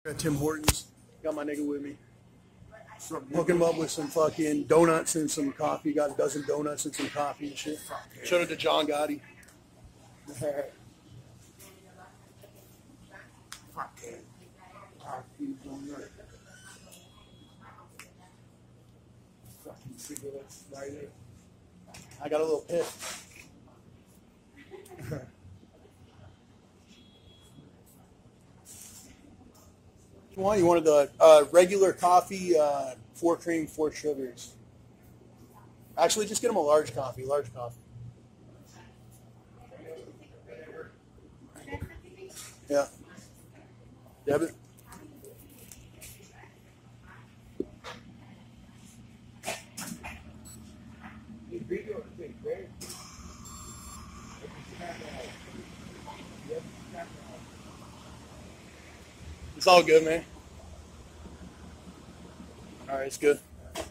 At Tim Hortons, got my nigga with me. Hook him up with some fucking donuts and some coffee. Got a dozen donuts and some coffee and shit. Shout out to John Gotti. I got a little pissed. You wanted the regular coffee, 4 cream, 4 sugars. Actually, just get him a large coffee. Yeah. Debit. It's all good, man. All right, it's good.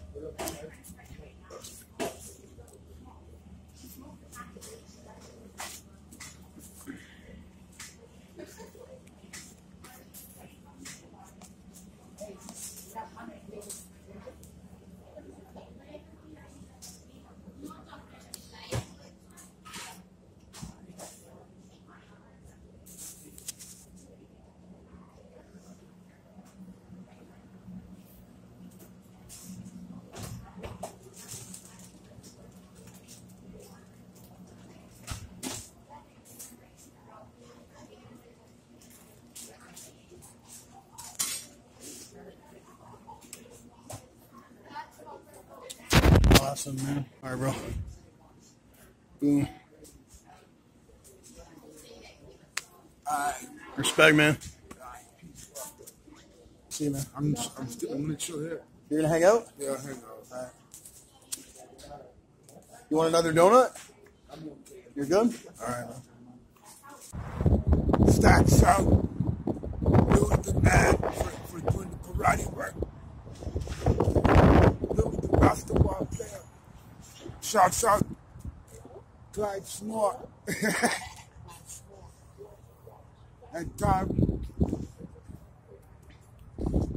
Awesome, man. All right, bro. Boom. All right. Respect, man. See you, man. I'm gonna chill here. You're gonna hang out? Yeah, I'll hang out. All right. You want another donut? You're good? All right, man. Stacks out. Doing the man for doing the karate work. Doing the basketball player. Shouts out. Clyde Smart. And Tom.